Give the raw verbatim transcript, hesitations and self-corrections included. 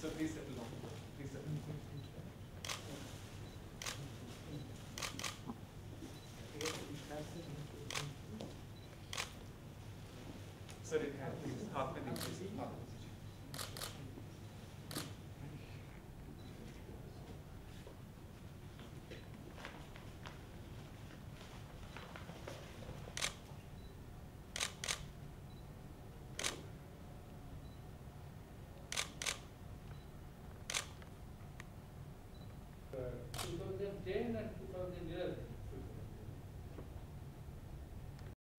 So please settle down. Please settle down. Sir, it has, please. हाथ में